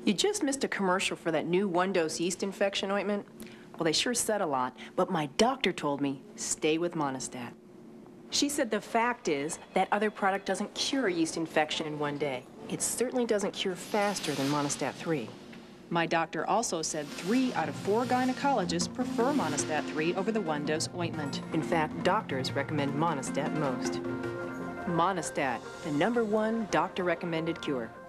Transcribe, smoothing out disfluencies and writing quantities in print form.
You just missed a commercial for that new one-dose yeast infection ointment. Well, they sure said a lot, but my doctor told me, stay with Monistat. She said the fact is that other product doesn't cure a yeast infection in one day. It certainly doesn't cure faster than Monistat 3. My doctor also said 3 out of 4 gynecologists prefer Monistat 3 over the one-dose ointment. In fact, doctors recommend Monistat most. Monistat, the #1 doctor-recommended cure.